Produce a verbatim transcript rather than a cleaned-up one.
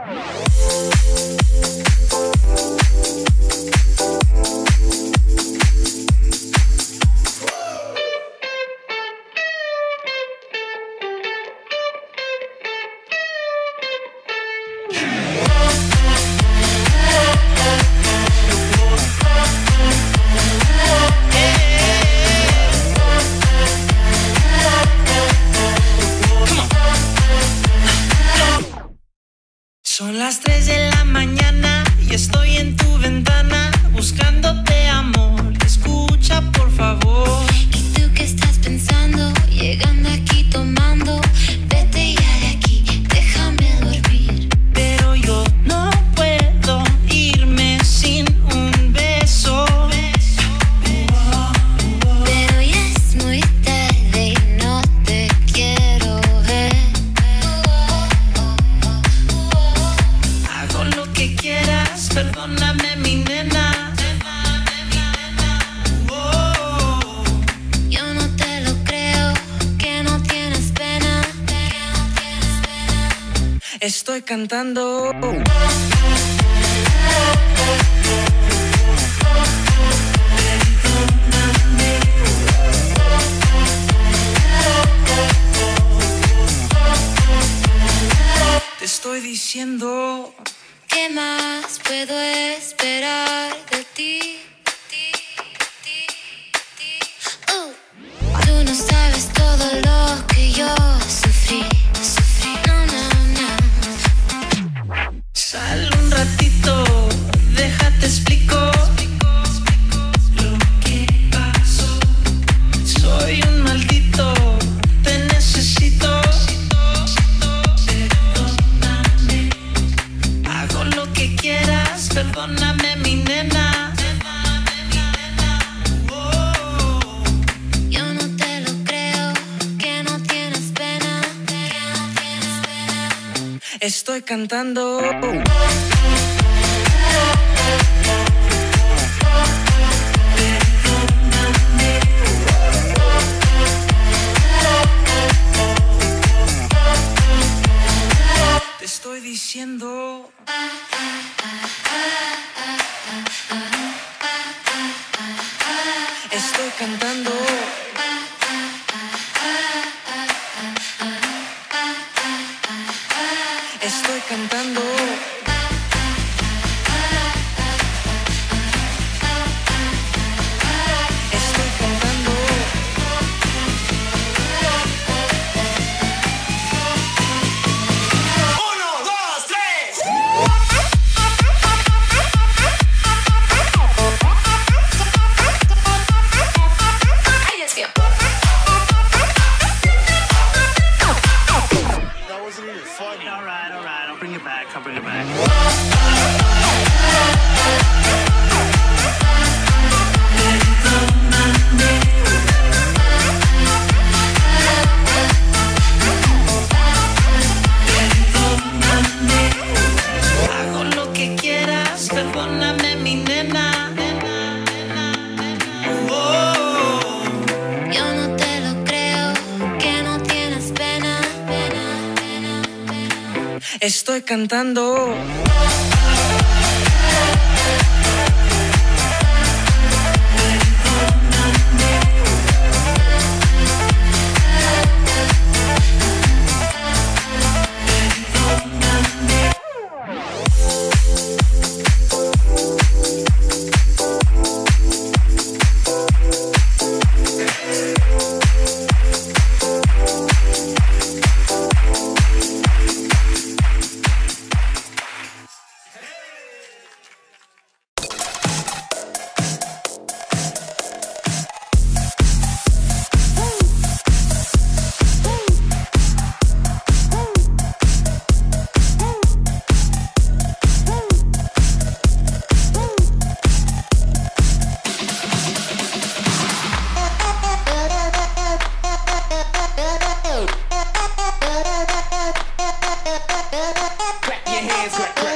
Son las tres de la mañana y estoy en tu ventana buscándote amor. Escucha por favor. ¿Y tú qué estás pensando? Llegando aquí tomando. Vete ya de aquí, déjame dormir. Pero yo no puedo irme sin un beso. Pero ya es muy tarde y no te quiero ver. Hago lo que quieras, perdóname mi nena. Oh. Yo no te lo creo, que no tienes pena. Estoy cantando. Te estoy diciendo. ¿Qué más puedo esperar de ti? Uh. Tú no sabes todo lo que yo sufrí, sufrí. No, no, no. Sal un ratito, déjate explico lo que pasó. Soy un maldito, te necesito. Perdóname, hago lo que quieras, perdóname mi nena. Oh. Yo no te lo creo, que no tienes pena. Estoy cantando. Te estoy diciendo. Estoy cantando. Estoy cantando. Estoy cantando. Uno, dos, tres. Ay, Dios mío. That wasn't even funny. All right, all right. I'll bring it back. I'll bring it back. Hago lo que quieras, perdóname mi nena. Oh. Yo no te lo creo, que no tienes pena. Estoy cantando. Clap your hands, clap, clap.